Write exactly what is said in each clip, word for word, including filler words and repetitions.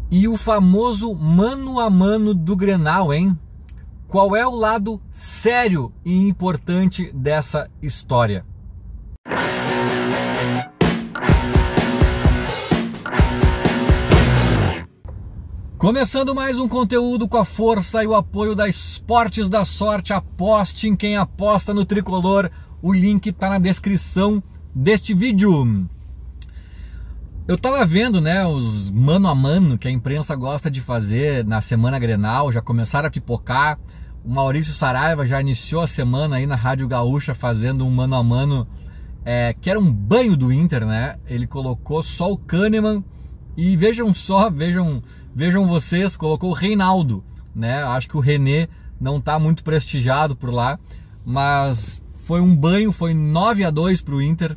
E o famoso mano a mano do Grenal, hein? Qual é o lado sério e importante dessa história? Começando mais um conteúdo com a força e o apoio da Esportes da Sorte. Aposte em quem aposta no tricolor. O link está na descrição deste vídeo. Eu tava vendo, né, os mano a mano que a imprensa gosta de fazer na semana Grenal, já começaram a pipocar. O Maurício Saraiva já iniciou a semana aí na Rádio Gaúcha fazendo um mano a mano, é, que era um banho do Inter, né? Ele colocou só o Kahneman e vejam só, vejam, vejam vocês, colocou o Reinaldo, né? Acho que o René não tá muito prestigiado por lá, mas foi um banho, foi nove a dois pro Inter.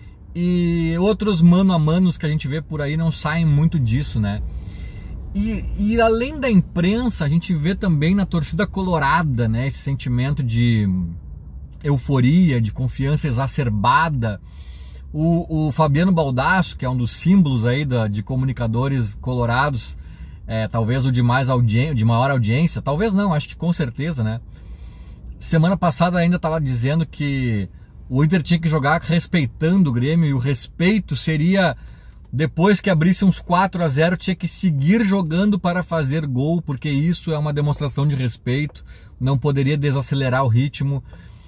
E outros mano a manos que a gente vê por aí não saem muito disso, né? E, e além da imprensa, a gente vê também na torcida colorada, né, esse sentimento de euforia, de confiança exacerbada. O, o Fabiano Baldasso, que é um dos símbolos aí da, de comunicadores colorados, é, talvez o de, mais audi de maior audiência, talvez não, acho que com certeza, né? Semana passada ainda estava dizendo que o Inter tinha que jogar respeitando o Grêmio, e o respeito seria, depois que abrisse uns quatro a zero, tinha que seguir jogando para fazer gol, porque isso é uma demonstração de respeito, não poderia desacelerar o ritmo.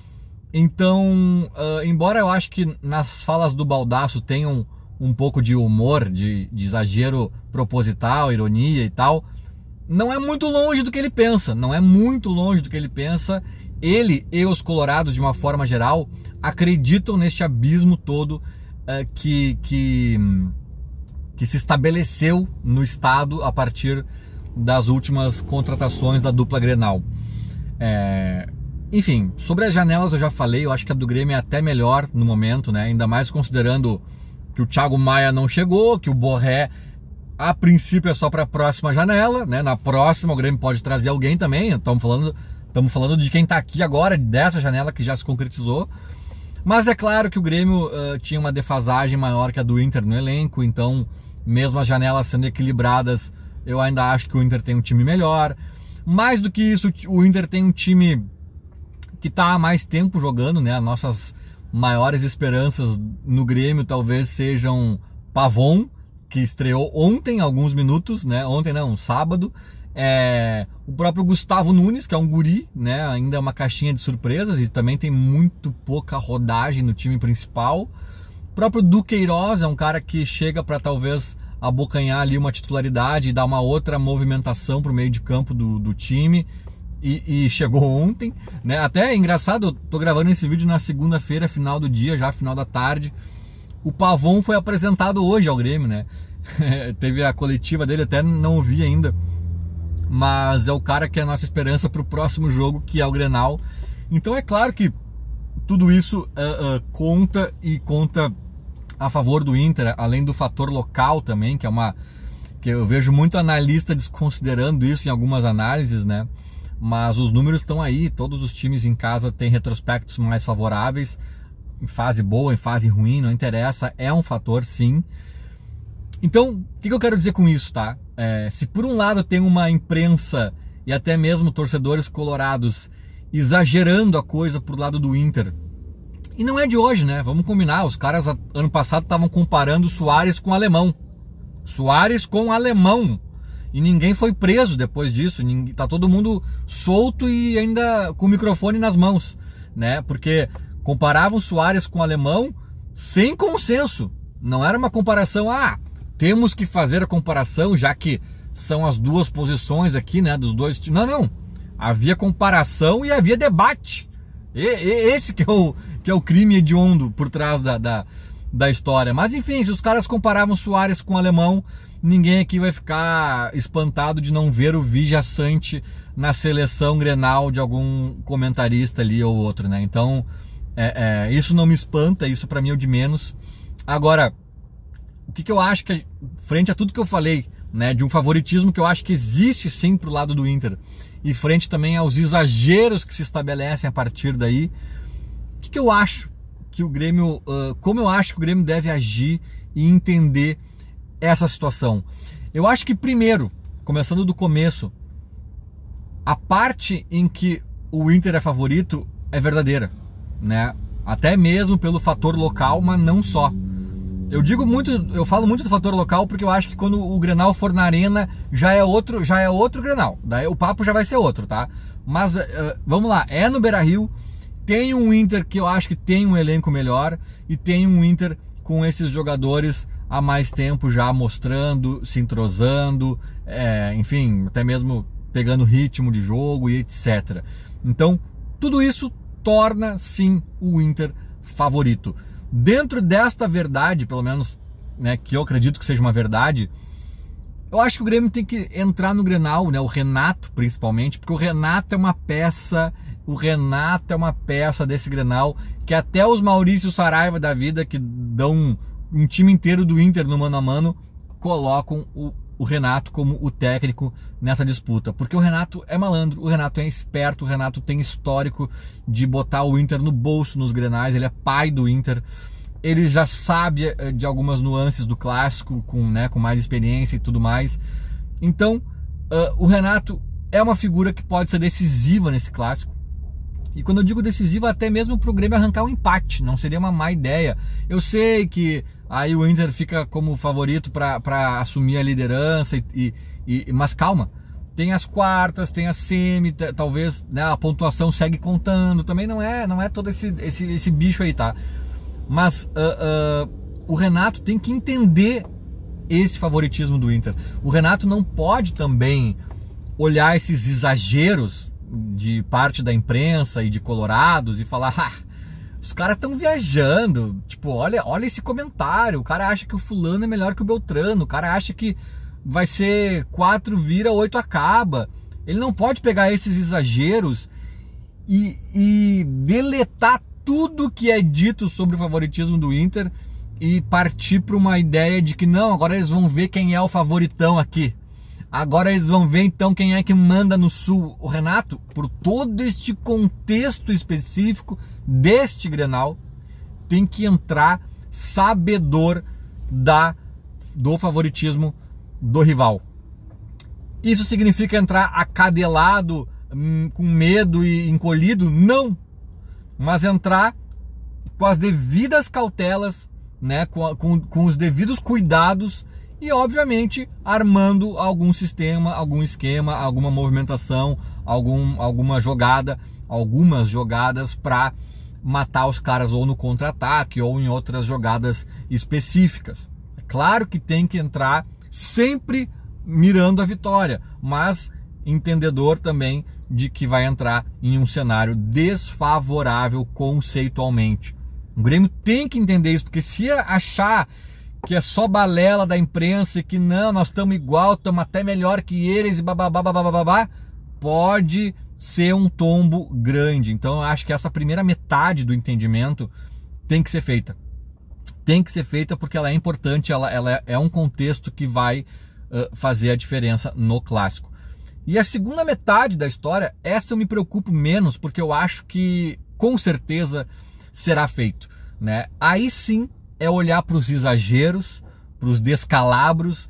Então, uh, embora eu acho que nas falas do Baldasso tenham um pouco de humor, de, de exagero proposital, ironia e tal, não é muito longe do que ele pensa, não é muito longe do que ele pensa. Ele e os colorados, de uma forma geral, acreditam neste abismo todo uh, que, que, que se estabeleceu no estado a partir das últimas contratações da dupla Grenal. É, enfim, sobre as janelas eu já falei, eu acho que a do Grêmio é até melhor no momento, né? Ainda mais considerando que o Thiago Maia não chegou, que o Borré a princípio é só para a próxima janela, né? Na próxima o Grêmio pode trazer alguém também, estamos falando... Estamos falando de quem está aqui agora, dessa janela que já se concretizou. Mas é claro que o Grêmio uh, tinha uma defasagem maior que a do Inter no elenco. Então, mesmo as janelas sendo equilibradas, eu ainda acho que o Inter tem um time melhor. Mais do que isso, o Inter tem um time que está há mais tempo jogando, né? As nossas maiores esperanças no Grêmio talvez sejam Pavon, que estreou ontem, alguns minutos, né? Ontem não, sábado. É, o próprio Gustavo Nunes, que é um guri, né, ainda é uma caixinha de surpresas e também tem muito pouca rodagem no time principal. O próprio Duqueiroz é um cara que chega para talvez abocanhar ali uma titularidade e dar uma outra movimentação para o meio de campo do, do time, e, e chegou ontem, né? Até é engraçado, eu tô gravando esse vídeo na segunda-feira, final do dia, já final da tarde. O Pavon foi apresentado hoje ao Grêmio, né? Teve a coletiva dele, até não ouvi ainda. Mas é o cara que é a nossa esperança para o próximo jogo, que é o Grenal. Então é claro que tudo isso uh, uh, conta e conta a favor do Inter, além do fator local também, que é uma que eu vejo muito analista desconsiderando isso em algumas análises, né? Mas os números estão aí, todos os times em casa têm retrospectos mais favoráveis, em fase boa, em fase ruim, não interessa, é um fator sim. Então, o que eu quero dizer com isso, tá? É, se por um lado tem uma imprensa e até mesmo torcedores colorados exagerando a coisa pro lado do Inter, e não é de hoje, né? Vamos combinar, os caras ano passado estavam comparando Suárez com Alemão. Suárez com Alemão. E ninguém foi preso depois disso, ninguém, tá todo mundo solto e ainda com o microfone nas mãos, né? Porque comparavam Suárez com Alemão sem consenso. Não era uma comparação, ah... temos que fazer a comparação, já que são as duas posições aqui, né, dos dois times. Não, não. Havia comparação e havia debate. E, e, esse que é, o, que é o crime hediondo por trás da, da, da história. Mas enfim, se os caras comparavam Suárez com o Alemão, ninguém aqui vai ficar espantado de não ver o Vija Sante na seleção Grenal de algum comentarista ali ou outro, né? Então, é, é, isso não me espanta, isso pra mim é o de menos. Agora, o que, que eu acho que, frente a tudo que eu falei, né, de um favoritismo que eu acho que existe sim pro lado do Inter, e frente também aos exageros que se estabelecem a partir daí, o que, que eu acho que o Grêmio, uh, como eu acho que o Grêmio deve agir e entender essa situação? Eu acho que primeiro, começando do começo, a parte em que o Inter é favorito é verdadeira, né? Até mesmo pelo fator local, mas não só. Eu digo muito, eu falo muito do fator local porque eu acho que quando o Grenal for na arena já é outro, já é outro Grenal. Daí o papo já vai ser outro, tá? Mas uh, vamos lá, é no Beira-Rio, tem um Inter que eu acho que tem um elenco melhor e tem um Inter com esses jogadores há mais tempo já mostrando, se entrosando, é, enfim, até mesmo pegando ritmo de jogo e etcétera. Então, tudo isso torna sim o Inter favorito. Dentro desta verdade, pelo menos, né, que eu acredito que seja uma verdade, eu acho que o Grêmio tem que entrar no Grenal, né, o Renato principalmente, porque o Renato é uma peça, o Renato é uma peça desse Grenal que até os Maurício Saraiva da vida, que dão um, um time inteiro do Inter no mano a mano, colocam o o Renato como o técnico nessa disputa, porque o Renato é malandro, o Renato é esperto, o Renato tem histórico de botar o Inter no bolso nos Grenais, ele é pai do Inter, ele já sabe de algumas nuances do clássico, com, né, com mais experiência e tudo mais. Então, uh, o Renato é uma figura que pode ser decisiva nesse clássico. E quando eu digo decisiva, até mesmo para o Grêmio arrancar um empate, não seria uma má ideia. Eu sei que aí o Inter fica como favorito para assumir a liderança, e, e, mas calma, tem as quartas, tem a semi, talvez, né, a pontuação segue contando, também não é, não é todo esse, esse, esse bicho aí, tá? Mas uh, uh, o Renato tem que entender esse favoritismo do Inter. O Renato não pode também olhar esses exageros de parte da imprensa e de colorados e falar, ah, os caras estão viajando, tipo, olha, olha esse comentário, o cara acha que o fulano é melhor que o Beltrano, o cara acha que vai ser quatro vira, oito acaba. Ele não pode pegar esses exageros e, e deletar tudo que é dito sobre o favoritismo do Inter e partir para uma ideia de que não, agora eles vão ver quem é o favoritão aqui. Agora eles vão ver então quem é que manda no Sul. O Renato, por todo este contexto específico deste Grenal, tem que entrar sabedor da, do favoritismo do rival. Isso significa entrar acadelado, hum, com medo e encolhido? Não! Mas entrar com as devidas cautelas, né, com, com, com os devidos cuidados e, obviamente, armando algum sistema, algum esquema, alguma movimentação, algum, alguma jogada, algumas jogadas para matar os caras ou no contra-ataque ou em outras jogadas específicas. É claro que tem que entrar sempre mirando a vitória, mas entendedor também de que vai entrar em um cenário desfavorável conceitualmente. O Grêmio tem que entender isso, porque se achar que é só balela da imprensa e que não, nós estamos igual, estamos até melhor que eles e bababá, bababá, pode ser um tombo grande. Então eu acho que essa primeira metade do entendimento tem que ser feita. Tem que ser feita porque ela é importante, ela, ela é um contexto que vai uh, fazer a diferença no clássico. E a segunda metade da história, essa eu me preocupo menos, porque eu acho que com certeza será feito, né? Aí sim é olhar para os exageros, para os descalabros,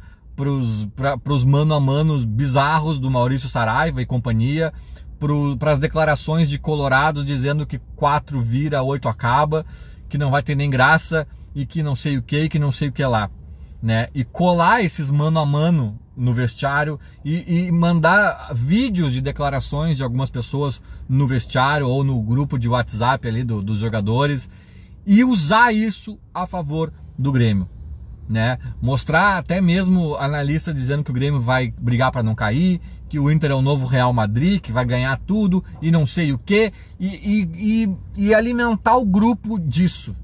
para os mano a manos bizarros do Maurício Saraiva e companhia, para as declarações de colorados dizendo que quatro vira, oito acaba, que não vai ter nem graça e que não sei o que, que não sei o que lá, né? E colar esses mano a mano no vestiário e, e mandar vídeos de declarações de algumas pessoas no vestiário ou no grupo de WhatsApp ali do, dos jogadores e usar isso a favor do Grêmio, né? Mostrar até mesmo analista dizendo que o Grêmio vai brigar para não cair, que o Inter é o novo Real Madrid, que vai ganhar tudo e não sei o que, e, e, e, e alimentar o grupo disso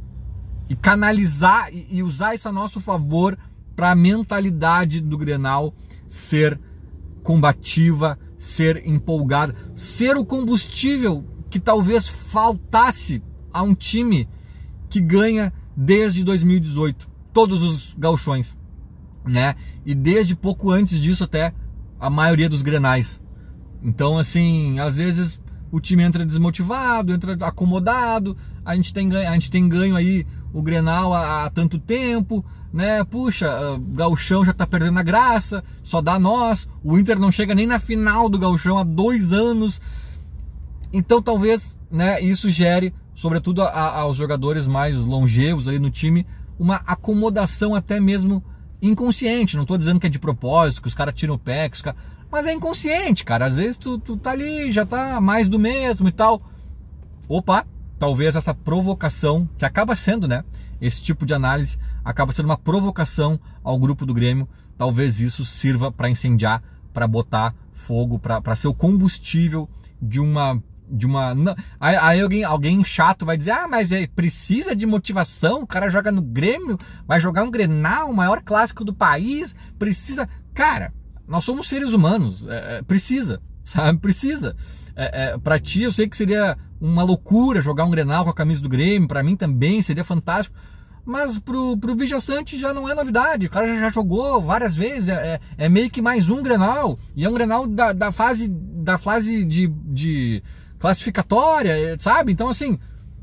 e canalizar e, e usar isso a nosso favor para a mentalidade do Grenal ser combativa, ser empolgada, ser o combustível que talvez faltasse a um time que ganha desde dois mil e dezoito, todos os gauchões, né? E desde pouco antes disso até a maioria dos Grenais. Então, assim, às vezes o time entra desmotivado, entra acomodado, a gente tem ganho, a gente tem ganho aí o Grenal há, há tanto tempo, né? Puxa, o Gauchão já tá perdendo a graça, só dá nós. O Inter não chega nem na final do Gauchão há dois anos. Então talvez, né, isso gere, sobretudo a, a, aos jogadores mais longevos ali no time, uma acomodação até mesmo inconsciente. Não tô dizendo que é de propósito, que os caras tiram o pé, que os caras... mas é inconsciente, cara. Às vezes tu, tu tá ali, já tá mais do mesmo e tal. Opa, talvez essa provocação, que acaba sendo, né, esse tipo de análise, acaba sendo uma provocação ao grupo do Grêmio. Talvez isso sirva para incendiar, para botar fogo, para ser o combustível de uma... de uma... Aí, aí alguém, alguém chato vai dizer, ah, mas é, precisa de motivação, o cara joga no Grêmio, vai jogar um Grenal, o maior clássico do país, precisa... Cara, nós somos seres humanos, é, é, precisa, sabe, precisa. É, é, pra ti eu sei que seria uma loucura jogar um Grenal com a camisa do Grêmio, pra mim também seria fantástico, mas pro, pro Vijaçante já não é novidade, o cara já, já jogou várias vezes, é, é, é meio que mais um Grenal, e é um Grenal da, da fase, da fase de... de classificatória, sabe? Então assim,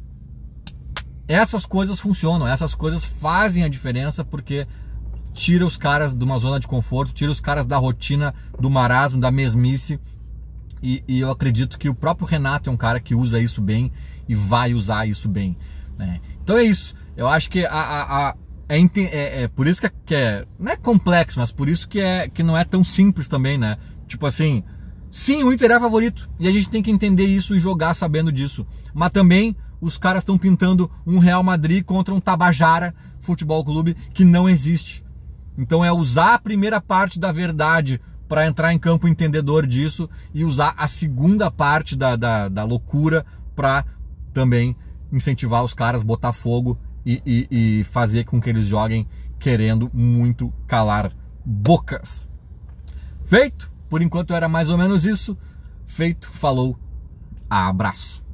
essas coisas funcionam, essas coisas fazem a diferença, porque tira os caras de uma zona de conforto, tira os caras da rotina, do marasmo, da mesmice, e, e eu acredito que o próprio Renato é um cara que usa isso bem e vai usar isso bem, né? Então é isso, eu acho que a, a, a, é, é, é por isso que é, que é, não é complexo, mas por isso que, é, que não é tão simples também, né? Tipo assim, sim, o Inter é favorito e a gente tem que entender isso e jogar sabendo disso. Mas também os caras estão pintando um Real Madrid contra um Tabajara Futebol Clube que não existe. Então é usar a primeira parte da verdade para entrar em campo entendedor disso e usar a segunda parte da, da, da loucura para também incentivar os caras, botar fogo e, e, e fazer com que eles joguem querendo muito calar bocas. Feito? Por enquanto era mais ou menos isso. Feito, falou, abraço.